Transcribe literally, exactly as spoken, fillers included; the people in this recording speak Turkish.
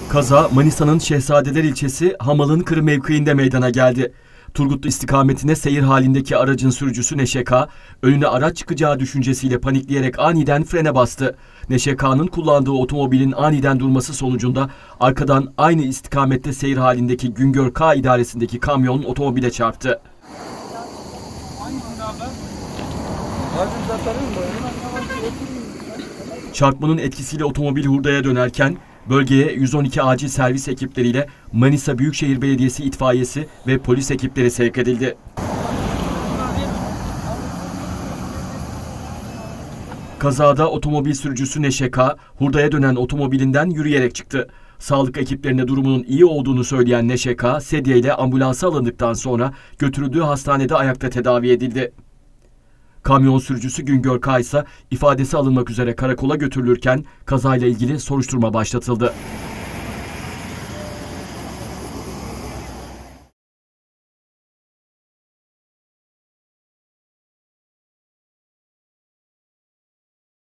Kaza Manisa'nın Şehzadeler ilçesi Hamal'ın Kırı mevkiinde meydana geldi. Turgutlu istikametine seyir halindeki aracın sürücüsü Neşe K, önüne araç çıkacağı düşüncesiyle panikleyerek aniden frene bastı. Neşe K'nın kullandığı otomobilin aniden durması sonucunda arkadan aynı istikamette seyir halindeki Güngör K idaresindeki kamyon otomobile çarptı. Çarpmanın etkisiyle otomobil hurdaya dönerken bölgeye yüz on iki acil servis ekipleriyle Manisa Büyükşehir Belediyesi itfaiyesi ve polis ekipleri sevk edildi. Kazada otomobil sürücüsü Neşe K, hurdaya dönen otomobilinden yürüyerek çıktı. Sağlık ekiplerine durumunun iyi olduğunu söyleyen Neşe K, sedye ile ambulansa alındıktan sonra götürüldüğü hastanede ayakta tedavi edildi. Kamyon sürücüsü Güngör K ise ifadesi alınmak üzere karakola götürülürken kazayla ilgili soruşturma başlatıldı.